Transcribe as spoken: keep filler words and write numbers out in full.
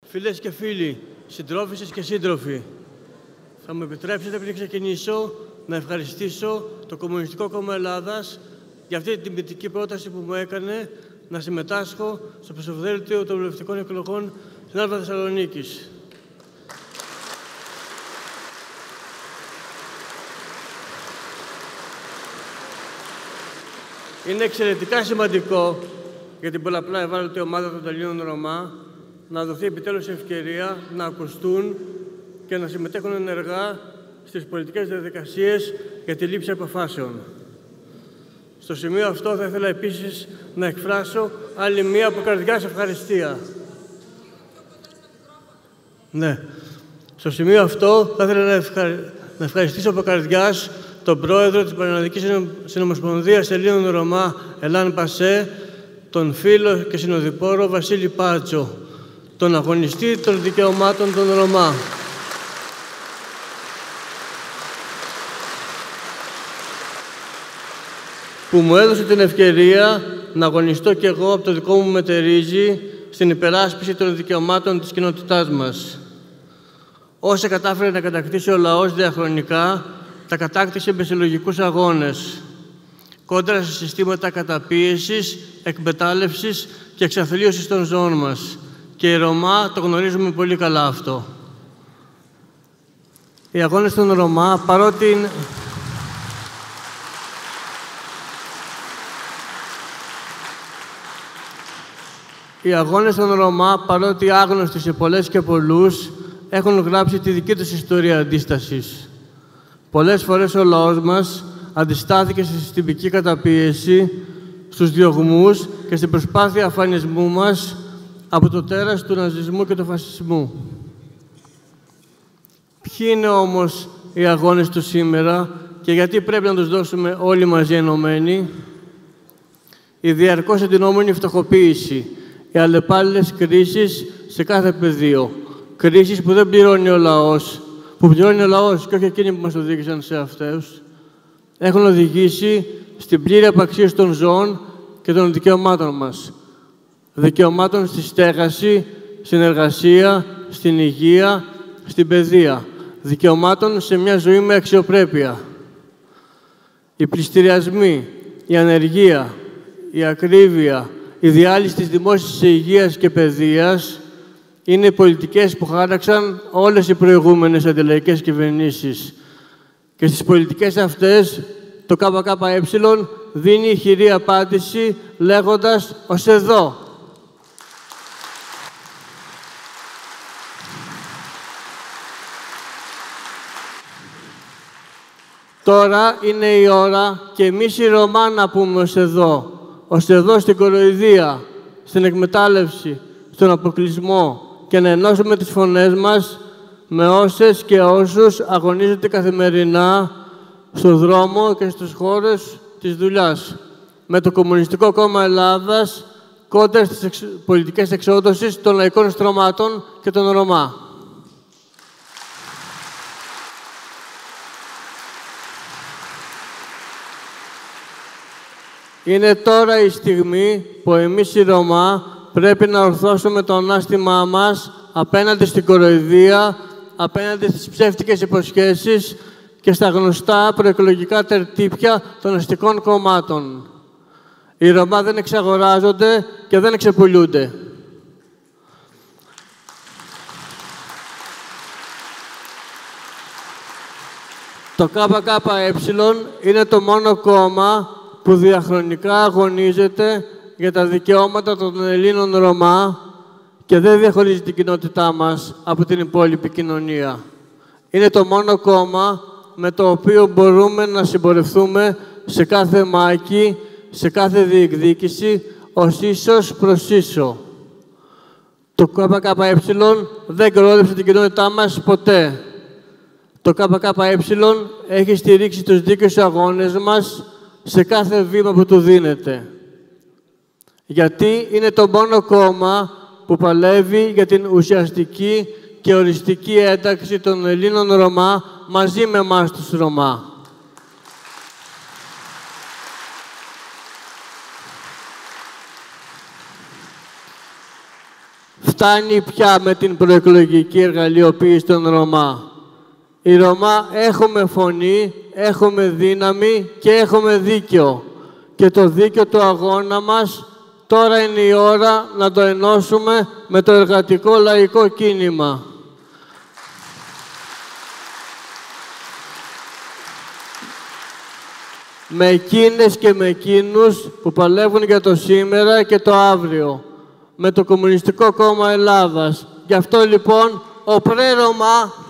Φίλες και φίλοι, συντρόφισσες και σύντροφοι, θα μου επιτρέψετε πριν ξεκινήσω να ευχαριστήσω το Κομμουνιστικό Κόμμα Ελλάδας για αυτή την τιμητική πρόταση που μου έκανε να συμμετάσχω στο ψηφοδέλτιο των βουλευτικών εκλογών στην Άλβα Θεσσαλονίκης. Είναι εξαιρετικά σημαντικό για την πολλαπλά ευάλωτη ομάδα των Ελλήνων Ρωμά να δοθεί επιτέλους η ευκαιρία να ακουστούν και να συμμετέχουν ενεργά στις πολιτικές διαδικασίες για τη λήψη αποφάσεων. Στο σημείο αυτό θα ήθελα επίσης να εκφράσω άλλη μία από καρδιάς ευχαριστία. Ναι. Στο σημείο αυτό θα ήθελα να, ευχα... να ευχαριστήσω από καρδιάς τον πρόεδρο της Πανελλαδικής Συνομοσπονδίας Ελλήνων Ρωμά, Ελάν Πασέ, τον φίλο και συνοδοιπόρο Βασίλη Πάτσο, τον αγωνιστή των δικαιωμάτων των Ρωμά. Που μου έδωσε την ευκαιρία να αγωνιστώ κι εγώ από το δικό μου μετερίζει στην υπεράσπιση των δικαιωμάτων της κοινότητάς μας. Όσα κατάφερε να κατακτήσει ο λαός διαχρονικά, τα κατάκτησε με συλλογικούς αγώνες, κόντρα σε συστήματα καταπίεσης, εκμετάλλευσης και εξαθλίωσης των ζώων μας. Και οι Ρωμά το γνωρίζουμε πολύ καλά αυτό. Οι αγώνες των Ρωμά, παρότι είναι... Οι αγώνες των Ρωμά, παρότι άγνωστοι σε πολλές και πολλούς, έχουν γράψει τη δική τους ιστορία αντίστασης. Πολλές φορές ο λαός μας αντιστάθηκε στη συστημική καταπίεση, στους διωγμούς και στην προσπάθεια αφανισμού μας από το τέρας του ναζισμού και του φασισμού. Ποιοι είναι όμως οι αγώνες του σήμερα και γιατί πρέπει να τους δώσουμε όλοι μαζί ενωμένοι? Η διαρκώς εντυνόμενη φτωχοποίηση, οι αλλεπάλληλες κρίσεις σε κάθε πεδίο, κρίσεις που δεν πληρώνει ο λαός, που πληρώνει ο λαός και όχι εκείνοι που μας οδήγησαν σε αυτές, έχουν οδηγήσει στην πλήρη απαξίωση των ζώων και των δικαιωμάτων μας. Δικαιωμάτων στη στέγαση, στην εργασία, στην υγεία, στην παιδεία. Δικαιωμάτων σε μια ζωή με αξιοπρέπεια. Οι πληστηριασμοί, η ανεργία, η ακρίβεια, η διάλυση της δημόσιας υγείας και παιδείας είναι οι πολιτικές που χάραξαν όλες οι προηγούμενες αντιλαϊκές κυβερνήσεις. Και στις πολιτικές αυτές το ΚΚΕ δίνει ηχηρή απάντηση λέγοντας «ως εδώ». Τώρα είναι η ώρα και εμείς οι Ρωμά να πούμε ως εδώ. Ως εδώ στην κοροϊδία, στην εκμετάλλευση, στον αποκλεισμό και να ενώσουμε τις φωνές μας με όσες και όσους αγωνίζονται καθημερινά στον δρόμο και στους χώρους της δουλειάς. Με το Κομμουνιστικό Κόμμα Ελλάδας κόντρα στις εξ... πολιτικές εξόδωσεις των λαϊκών στρωμάτων και των Ρωμά. Είναι τώρα η στιγμή που εμείς οι Ρωμά πρέπει να ορθώσουμε το ανάστημά μας απέναντι στην κοροϊδία, απέναντι στις ψεύτικες υποσχέσεις και στα γνωστά προεκλογικά τερτύπια των αστικών κομμάτων. Οι Ρωμά δεν εξαγοράζονται και δεν εξεπουλούνται. Το ΚΚΕ είναι το μόνο κόμμα που διαχρονικά αγωνίζεται για τα δικαιώματα των Ελλήνων Ρωμά και δεν διαχωρίζει την κοινότητά μας από την υπόλοιπη κοινωνία. Είναι το μόνο κόμμα με το οποίο μπορούμε να συμπορευτούμε σε κάθε μάχη, σε κάθε διεκδίκηση, ως ίσος προς ίσο. Το ΚΚΕ δεν κορόδεψε την κοινότητά μας ποτέ. Το ΚΚΕ έχει στηρίξει τους δίκαιους αγώνες μας σε κάθε βήμα που του δίνεται. Γιατί είναι το μόνο κόμμα που παλεύει για την ουσιαστική και οριστική ένταξη των Ελλήνων Ρωμά μαζί με εμάς τους Ρωμά. Φτάνει πια με την προεκλογική εργαλειοποίηση των Ρωμά. Οι Ρωμά έχουμε φωνή, έχουμε δύναμη και έχουμε δίκαιο. Και το δίκαιο του αγώνα μας τώρα είναι η ώρα να το ενώσουμε με το εργατικό λαϊκό κίνημα. Με εκείνες και με εκείνους που παλεύουν για το σήμερα και το αύριο. Με το Κομμουνιστικό Κόμμα Ελλάδας. Γι' αυτό λοιπόν, ο Πρέ Ρωμά